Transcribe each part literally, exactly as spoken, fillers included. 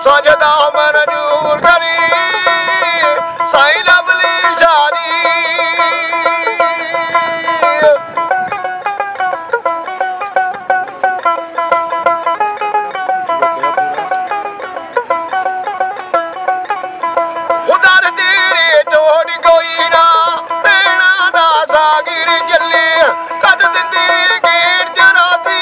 सजदा मंजूर करी साईं लवली शारी उधर तेरे तोड़ कोई ना नैना दा सागिर जल्ले कट दिंदे गेट जरासी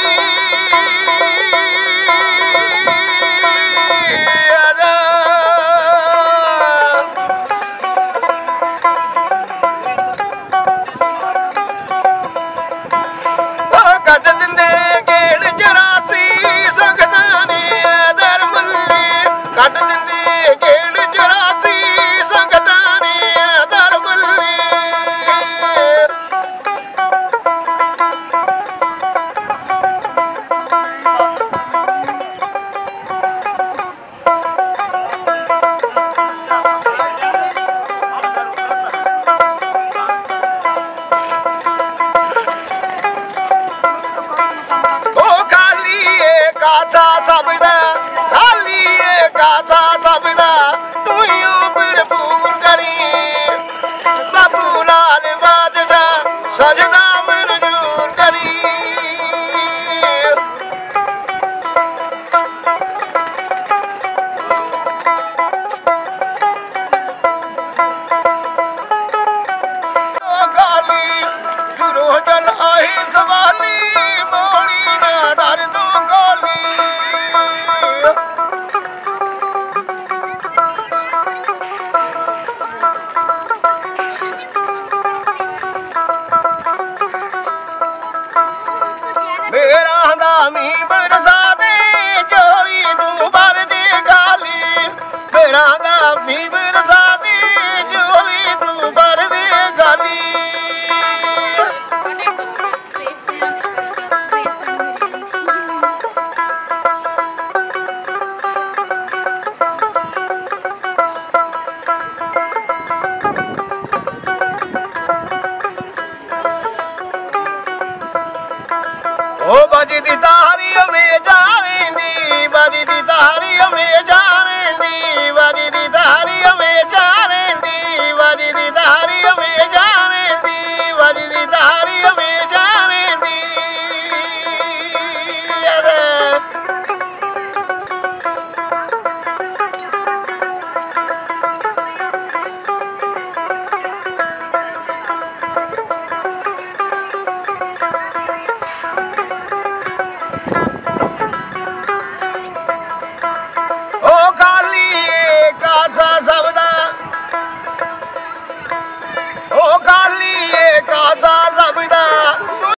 कट दिंदे गेट जरासी संगतां ने दर मुल्ले कट दिंदे गेट जरासी संगतां ने दर मुल्ले कासा सबदा खाली है कासा सबदा तू ही भरपूर करी बाबू लाल बादशाह सजदा मंजूर करी गाली गुरु जल आही सवाली मोड़ी ना डर दो गाली मेरा दा मी